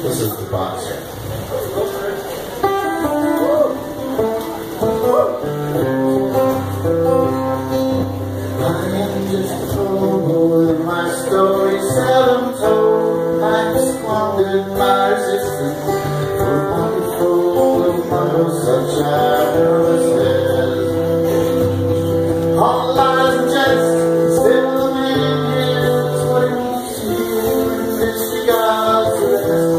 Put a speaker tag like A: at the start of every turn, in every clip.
A: This is the boxer. I am just a fool, my story seldom told. I squandered my resistance for a pocket full of mumbles such I never said. All lies and jest, still the man is what he wants to hear and disregards the rest.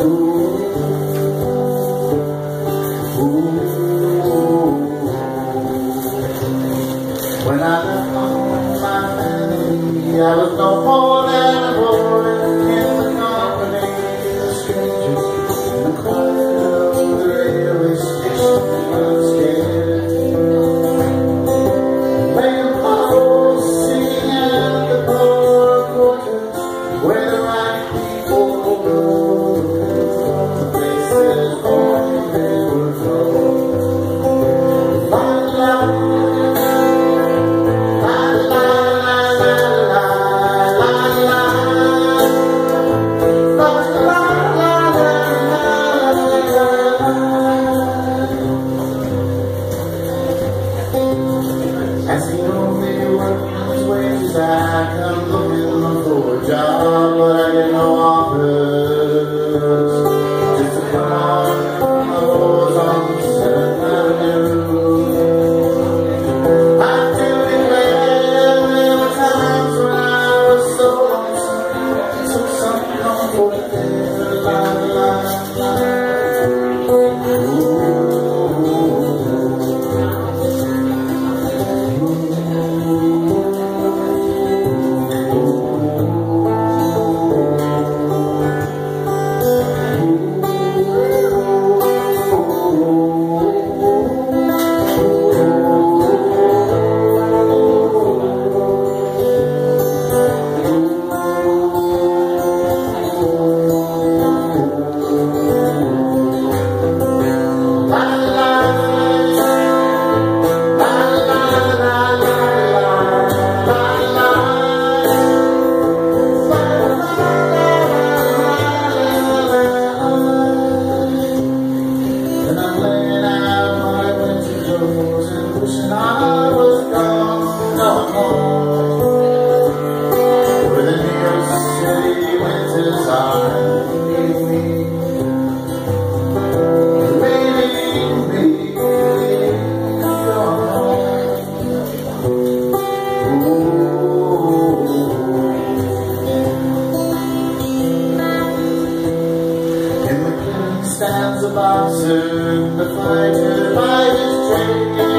A: When I left home, my family, I was no more than a boy in the company of strangers in the quiet of the railway station. I was scared. Playing bottles, singing at the poorer quarters, where the right people go, the places only they would go. As he only worked his wages, I come looking for a job, but I get no offers. Just to come on the doors on 7th Avenue. I do declare there were times when I was so lonesome, took some comfort there, wishing I was gone no more, where the New York City winters are leaving me, leaving me gone. In the clearing stands a boxer, the fighter by his trade.